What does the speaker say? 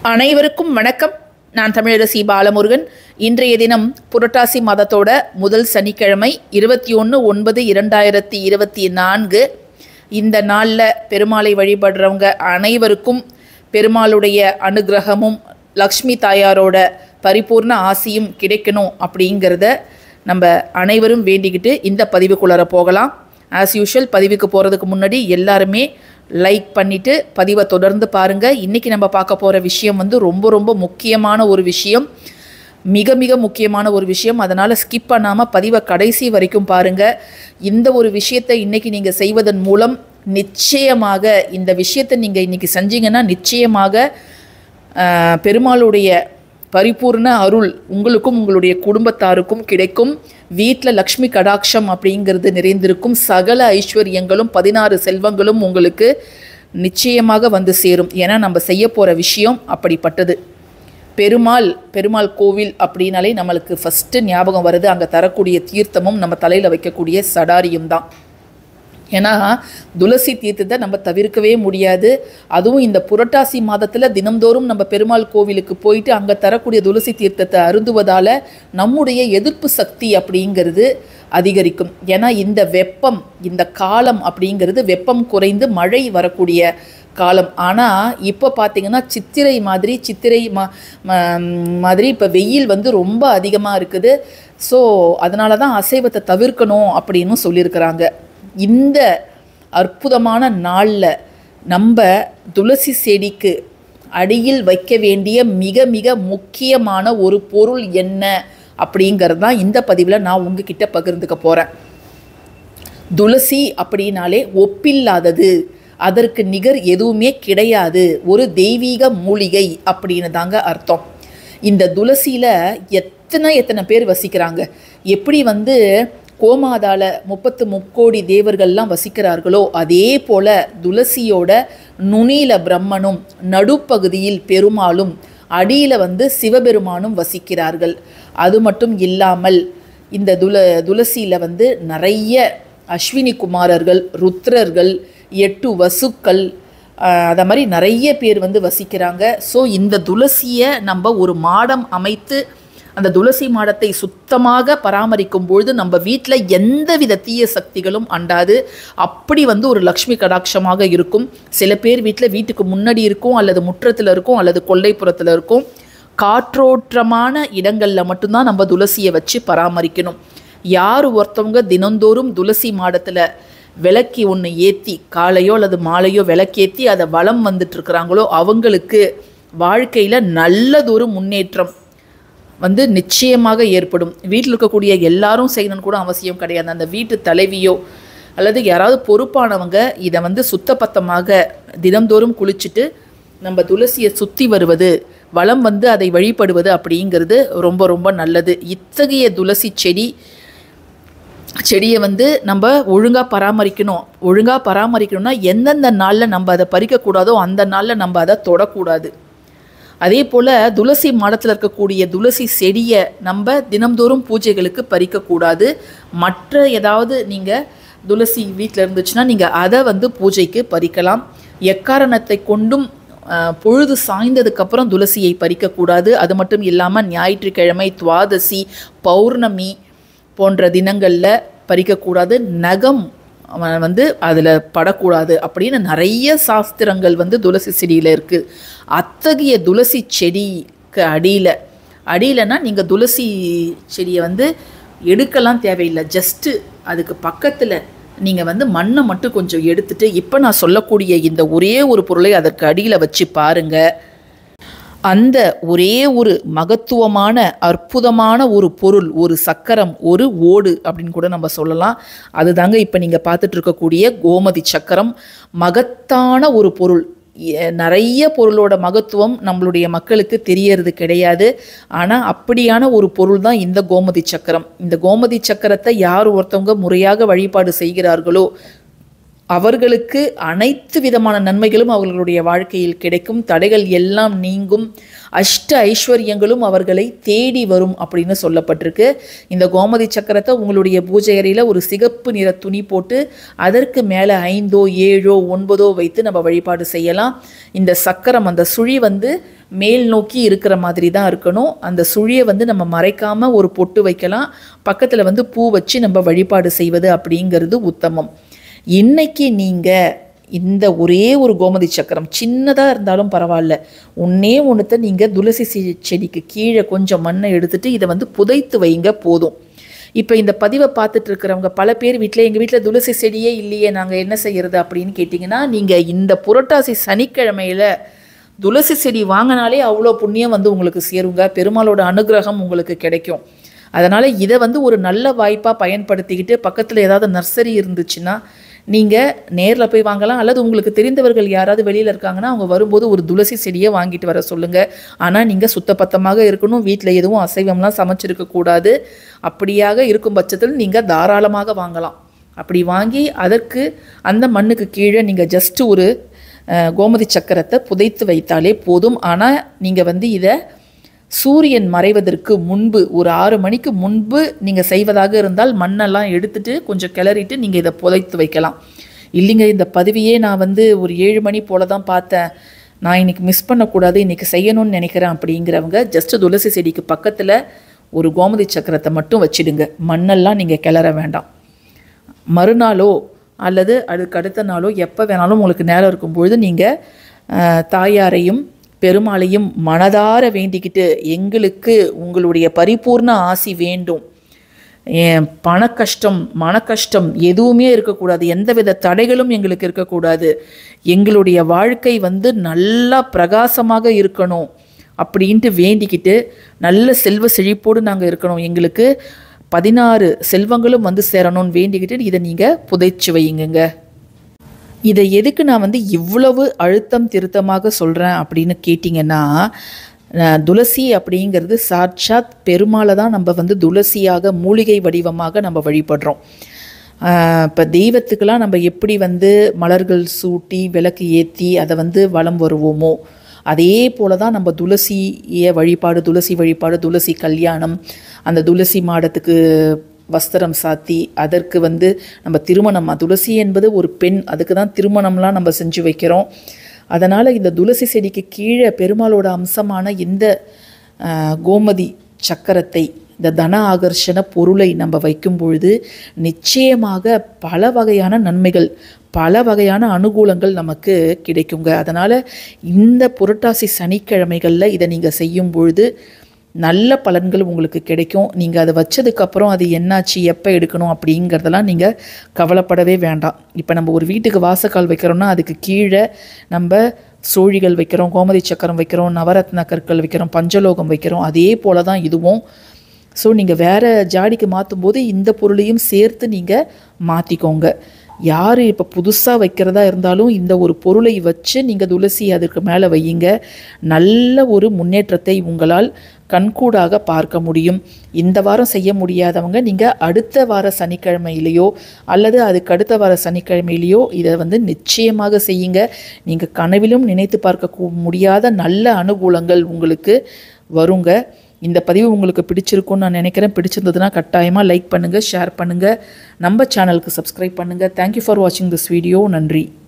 அனைவருக்கும் வணக்கம். நான் தமிழரசி பாலமுருகன். இன்றைய தினம் புரட்டாசி மாதத்தோட முதல் சனிக்கிழமை 21/9/2024. இந்த நாளில் பெருமாளை வழிபடுறவங்க அனைவருக்கும் பெருமாளுடைய அனுகிரகமும் லக்ஷ்மி தாயாரோட பரிபூர்ண ஆசியும் கிடைக்கணும் அப்படிங்கிறத நம்ம அனைவரும் வேண்டிக்கிட்டு இந்த பதிவுக்குள்ளார போகலாம். ஆஸ் யூஷுவல் பதிவுக்கு போகிறதுக்கு முன்னாடி எல்லாருமே லைக் பண்ணிவிட்டு பதிவை தொடர்ந்து பாருங்கள். இன்றைக்கி நம்ம பார்க்க போகிற விஷயம் ரொம்ப ரொம்ப முக்கியமான ஒரு விஷயம், மிக மிக முக்கியமான ஒரு விஷயம். அதனால் ஸ்கிப் பண்ணாமல் பதிவை கடைசி வரைக்கும் பாருங்கள். இந்த ஒரு விஷயத்தை இன்றைக்கி நீங்கள் செய்வதன் மூலம் நிச்சயமாக இந்த விஷயத்தை நீங்கள் இன்றைக்கி செஞ்சீங்கன்னா நிச்சயமாக பெருமாளுடைய பரிபூர்ண அருள் உங்களுக்கும் உங்களுடைய குடும்பத்தாருக்கும் கிடைக்கும். வீட்டில் லக்ஷ்மி கடாட்சம் அப்படிங்கிறது நிறைந்திருக்கும். சகல ஐஸ்வர்யங்களும் 16 செல்வங்களும் உங்களுக்கு நிச்சயமாக வந்து சேரும். ஏன்னா நம்ம செய்ய போகிற விஷயம் அப்படிப்பட்டது. பெருமாள் கோவில் அப்படின்னாலே நம்மளுக்கு ஃபஸ்ட்டு ஞாபகம் வருது அங்கே தரக்கூடிய தீர்த்தமும் நம்ம தலையில் வைக்கக்கூடிய சடாரியும் தான். ஏன்னா துளசி தீர்த்தத்தை நம்ம தவிர்க்கவே முடியாது. அதுவும் இந்த புரட்டாசி மாதத்தில் தினந்தோறும் நம்ம பெருமாள் கோவிலுக்கு போயிட்டு அங்கே தரக்கூடிய துளசி தீர்த்தத்தை அருந்துவதால் நம்முடைய எதிர்ப்பு சக்தி அப்படிங்கிறது அதிகரிக்கும். ஏன்னா இந்த வெப்பம், இந்த காலம் அப்படிங்கிறது வெப்பம் குறைந்து மழை வரக்கூடிய காலம். ஆனால் இப்போ பார்த்திங்கன்னா சித்திரை மாதிரி இப்போ வெயில் ரொம்ப அதிகமாக இருக்குது. ஸோ அதனால தான் அசைவத்தை தவிர்க்கணும் அப்படின்னு சொல்லியிருக்கிறாங்க. இந்த அற்புதமான நாளில் நம்ம துளசி செடிக்கு அடியில் வைக்க வேண்டிய மிக மிக முக்கியமான ஒரு பொருள் என்ன அப்படிங்கிறது தான் இந்த பதிவில் நான் உங்ககிட்ட பகிர்ந்துக்க போகிறேன். துளசி அப்படின்னாலே ஒப்பில்லாதது, அதற்கு நிகர் எதுவுமே கிடையாது, ஒரு தெய்வீக மூலிகை அப்படின்னு தாங்க அர்த்தம். இந்த துளசியில் எத்தனை பேர் வசிக்கிறாங்க. எப்படி கோமாதால 30 முக்கோடி தேவர்கள்லாம் வசிக்கிறார்களோ அதே போல துளசியோட நுனியில பிரம்மனும் நடுப்பகுதியில் பெருமாளும் அடியில் சிவபெருமானும் வசிக்கிறார்கள். அது மட்டும் இல்லாமல் இந்த துளசியில் நிறைய அஸ்வினி குமாரர்கள், ருத்ரர்கள், 8 வசுக்கள், அதை மாதிரி நிறைய பேர் வசிக்கிறாங்க. ஸோ இந்த துளசியை நம்ம ஒரு மாடம் அமைத்து அந்த துளசி மாடத்தை சுத்தமாக பராமரிக்கும் பொழுது நம்ம வீட்டில் எந்தவித தீய சக்திகளும் அண்டாது. அப்படி ஒரு லக்ஷ்மி கடாட்சமாக இருக்கும். சில பேர் வீட்டுக்கு முன்னாடி இருக்கும், அல்லது முற்றத்தில் இருக்கும், அல்லது கொல்லைப்புறத்தில் இருக்கும். காற்றோற்றமான இடங்களில் மட்டும்தான் நம்ம துளசியை வச்சு பராமரிக்கணும். யார் ஒருத்தவங்க தினந்தோறும் துளசி மாடத்தில் விளக்கி ஒன்று ஏற்றி காலையோ அல்லது மாலையோ விளக்கேற்றி அதை வலம் வந்துட்டுருக்கிறாங்களோ அவங்களுக்கு வாழ்க்கையில் நல்லதொரு முன்னேற்றம் நிச்சயமாக ஏற்படும். வீட்டில் இருக்கக்கூடிய எல்லாரும் செய்யணும்னு கூட அவசியம் கிடையாது. அந்த வீட்டு தலைவியோ அல்லது யாராவது பொறுப்பானவங்க இதை சுத்தபத்தமாக தினந்தோறும் குளிச்சுட்டு நம்ம துளசியை சுற்றி வருவது, வலம் அதை வழிபடுவது அப்படிங்கிறது ரொம்ப ரொம்ப நல்லது. இத்தகைய துளசி செடியை நம்ம ஒழுங்காக பராமரிக்கணும்னா எந்தெந்த நாளில் நம்ம அதை பறிக்கக்கூடாதோ அந்த நாளில் நம்ம அதை தொடக்கூடாது. அதே போல் துளசி மாடத்தில் இருக்கக்கூடிய துளசி செடியை நம்ம தினம்தோறும் பூஜைகளுக்கு பறிக்கக்கூடாது. மற்ற ஏதாவது நீங்கள் துளசி வீட்டில் இருந்துச்சுன்னா நீங்கள் அதை பூஜைக்கு பறிக்கலாம். எக்காரணத்தை கொண்டும் பொழுது சாய்ந்ததுக்கப்புறம் துளசியை பறிக்கக்கூடாது. அது மட்டும் இல்லாமல் ஞாயிற்றுக்கிழமை, துவாதசி, பௌர்ணமி போன்ற தினங்களில் பறிக்கக்கூடாது. நகம் அதில் படக்கூடாது அப்படின்னு நிறைய சாஸ்திரங்கள் துளசி செடியில் இருக்குது. அத்தகைய துளசி செடிக்கு அடியிலனா நீங்கள் துளசி செடியை எடுக்கலாம் தேவையில்லை. ஜஸ்ட்டு அதுக்கு பக்கத்தில் நீங்கள் மண்ணை மட்டும் கொஞ்சம் எடுத்துகிட்டு இப்போ நான் சொல்லக்கூடிய இந்த ஒரே ஒரு பொருளை அதற்கு அடியில் வச்சு பாருங்கள். அந்த ஒரே ஒரு மகத்துவமான அற்புதமான ஒரு பொருள், ஒரு சக்கரம், ஒரு ஓடு அப்படின்னு கூட நம்ம சொல்லலாம். அதுதாங்க இப்போ நீங்கள் பார்த்துட்டு இருக்கக்கூடிய கோமதி சக்கரம். மகத்தான ஒரு பொருள். நிறைய பொருளோட மகத்துவம் நம்மளுடைய மக்களுக்கு தெரியறது கிடையாது. ஆனால் அப்படியான ஒரு பொருள் தான் இந்த கோமதி சக்கரம். இந்த கோமதி சக்கரத்தை யார் ஒருத்தவங்க முறையாக வழிபாடு செய்கிறார்களோ அவர்களுக்கு அனைத்து விதமான நன்மைகளும் அவர்களுடைய வாழ்க்கையில் கிடைக்கும். தடைகள் எல்லாம் நீங்கும். அஷ்ட ஐஸ்வர்யங்களும் அவர்களை தேடி வரும் அப்படின்னு சொல்லப்பட்டிருக்கு. இந்த கோமதி சக்கரத்தை உங்களுடைய பூஜை அறையில் ஒரு சிகப்பு நிற துணி போட்டு அதற்கு மேலே 5ஓ 7ஓ 9ஓ வைத்து நம்ம வழிபாடு செய்யலாம். இந்த சக்கரம் அந்த சுழி மேல் நோக்கி இருக்கிற மாதிரி தான் இருக்கணும். அந்த சுழியை வந்து நம்ம மறைக்காமல் ஒரு பொட்டு வைக்கலாம். பக்கத்தில் வந்து பூ வச்சு நம்ம வழிபாடு செய்வது அப்படிங்கிறது உத்தமம். இன்னைக்கு நீங்கள் இந்த ஒரே ஒரு கோமதி சக்கரம் சின்னதாக இருந்தாலும் பரவாயில்ல, ஒன்றுத்தை நீங்கள் துளசி செடிக்கு கீழே கொஞ்சம் மண்ணை எடுத்துகிட்டு இதை வந்து புதைத்து வைங்க போதும். இப்போ இந்த பதிவை பார்த்துட்டு இருக்கிறவங்க பல பேர் வீட்டில், எங்கள் வீட்டில் துளசி செடியே இல்லையே, நாங்கள் என்ன செய்கிறது அப்படின்னு கேட்டிங்கன்னா, நீங்கள் இந்த புரட்டாசி சனிக்கிழமையில் துளசி செடி வாங்கினாலே அவ்வளோ புண்ணியம் வந்து உங்களுக்கு சேருங்க. பெருமாளோட அனுகிரகம் உங்களுக்கு கிடைக்கும். அதனால் இதை வந்து ஒரு நல்ல வாய்ப்பாக பயன்படுத்திக்கிட்டு, பக்கத்தில் ஏதாவது நர்சரி இருந்துச்சுன்னா நீங்கள் நேரில் போய் வாங்கலாம். அல்லது உங்களுக்கு தெரிந்தவர்கள் யாராவது வெளியில் இருக்காங்கன்னா அவங்க வரும்போது ஒரு துளசி செடியை வாங்கிட்டு வர சொல்லுங்கள். ஆனால் நீங்கள் சுத்தபத்தமாக இருக்கணும். வீட்டில் எதுவும் அசைவம்லாம் சமைச்சிருக்கக்கூடாது. அப்படியாக இருக்கும் பட்சத்தில் நீங்கள் தாராளமாக வாங்கலாம். அப்படி வாங்கி அதற்கு அந்த மண்ணுக்கு கீழே நீங்கள் ஜஸ்ட்டு ஒரு கோமதி சக்கரத்தை புதைத்து வைத்தாலே போதும். ஆனால் நீங்கள் வந்து இதை சூரியன் மறைவதற்கு முன்பு ஒரு 6 மணிக்கு முன்பு நீங்கள் செய்வதாக இருந்தால் மண்ணெல்லாம் எடுத்துட்டு கொஞ்சம் கிளறிட்டு நீங்கள் இதை புதைத்து வைக்கலாம். இல்லைங்க, இந்த பதிவையே நான் வந்து ஒரு 7 மணி போல தான் பார்த்தேன், நான் இன்றைக்கி மிஸ் பண்ணக்கூடாது, இன்றைக்கி செய்யணும்னு நினைக்கிறேன் அப்படிங்கிறவங்க ஜஸ்ட்டு துளசி செடிக்கு பக்கத்தில் ஒரு கோமதி சக்கரத்தை மட்டும் வச்சிடுங்க. மண்ணெல்லாம் நீங்கள் கிளற வேண்டாம். மறுநாளோ அல்லது அதுக்கு அடுத்த நாளோ எப்போ வேணாலும் உங்களுக்கு நேரம் இருக்கும்பொழுது நீங்கள் தாயாரையும் பெருமாளையும் மனதார வேண்டிக்கிட்டு, எங்களுக்கு உங்களுடைய பரிபூர்ண ஆசி வேண்டும், பண கஷ்டம் மன கஷ்டம் எதுவுமே இருக்கக்கூடாது, எந்தவித தடைகளும் எங்களுக்கு இருக்கக்கூடாது, எங்களுடைய வாழ்க்கை வந்து நல்லா பிரகாசமாக இருக்கணும் அப்படின்ட்டு வேண்டிக்கிட்டு, நல்ல செல்வ செழிப்போடு நாங்கள் இருக்கணும், எங்களுக்கு 16 செல்வங்களும் வந்து சேரணும்னு வேண்டிக்கிட்டு இதை நீங்கள் புதைச்சி வையுங்க. இதை எதுக்கு நான் வந்து இவ்வளவு அழுத்தம் திருத்தமாக சொல்கிறேன் அப்படின்னு கேட்டிங்கன்னா, துளசி அப்படிங்கிறது சாட்சாத் பெருமாளை தான் நம்ம வந்து துளசியாக மூலிகை வடிவமாக நம்ம வழிபடுறோம். இப்போ தெய்வத்துக்கெல்லாம் நம்ம எப்படி வந்து மலர்கள் சூட்டி விளக்கு ஏற்றி அதை வந்து வலம் வருவோமோ, அதே போல தான் நம்ம துளசியை வழிபாடு, துளசி வழிபாடு, துளசி கல்யாணம், அந்த துளசி மாடத்துக்கு வஸ்திரம் சாத்தி அதற்கு வந்து நம்ம திருமணம், துளசி என்பது ஒரு பெண், அதுக்கு தான் திருமணம்லாம் நம்ம செஞ்சு வைக்கிறோம். அதனால் இந்த துளசி செடிக்கு கீழே பெருமாளோட அம்சமான இந்த கோமதி சக்கரத்தை, இந்த தன ஆகர்ஷண பொருளை நம்ம வைக்கும் பொழுது நிச்சயமாக பல வகையான நன்மைகள், பல வகையான அனுகூலங்கள் நமக்கு கிடைக்குங்க. அதனால் இந்த புரட்டாசி சனிக்கிழமைகளில் இதை நீங்கள் செய்யும் பொழுது நல்ல பலன்கள் உங்களுக்கு கிடைக்கும். நீங்கள் அதை வச்சதுக்கப்புறம் அது என்னாச்சு, எப்போ எடுக்கணும் அப்படிங்கிறதெல்லாம் நீங்கள் கவலைப்படவே வேண்டாம். இப்போ நம்ம ஒரு வீட்டுக்கு வாசக்கால் வைக்கிறோன்னா அதுக்கு கீழே நம்ம சோழிகள் வைக்கிறோம், கோமதி சக்கரம் வைக்கிறோம், நவரத்ன கற்கள் வைக்கிறோம், பஞ்சலோகம் வைக்கிறோம். அதே போல தான் இதுவும். ஸோ நீங்கள் வேறு ஜாடிக்கு மாற்றும் போது இந்த பொருளையும் சேர்த்து நீங்கள் மாற்றிக்கோங்க. யார் இப்போ புதுசாக வைக்கிறதா இருந்தாலும் இந்த ஒரு பொருளை வச்சு நீங்கள் துளசி அதுக்கு மேலே வையுங்க. நல்ல ஒரு முன்னேற்றத்தை உங்களால் கண்கூடாக பார்க்க முடியும். இந்த வாரம் செய்ய முடியாதவங்க நீங்கள் அடுத்த வார சனிக்கிழமையிலையோ அல்லது அதுக்கு அடுத்த வார சனிக்கிழமையிலையோ இதை வந்து நிச்சயமாக செய்யுங்க. நீங்கள் கனவிலும் நினைத்து பார்க்க முடியாத நல்ல அனுகூலங்கள் உங்களுக்கு வருங்க. இந்த பதிவு உங்களுக்கு பிடிச்சிருக்கும்னு நான் நினைக்கிறேன். பிடிச்சிருந்ததுன்னா கட்டாயமாக லைக் பண்ணுங்கள், ஷேர் பண்ணுங்கள், நம்ம சேனலுக்கு சப்ஸ்கிரைப் பண்ணுங்கள். தேங்க்யூ ஃபார் வாட்சிங் திஸ் வீடியோ. நன்றி.